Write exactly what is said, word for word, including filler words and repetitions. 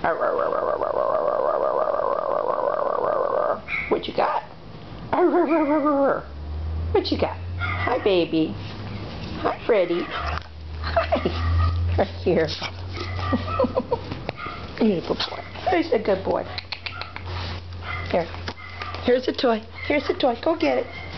What you got? What you got? Hi, baby. Hi, Freddy. Hi. Right here. He's a good boy. He's a good boy. Here. Here's a toy. Here's a toy. Go get it.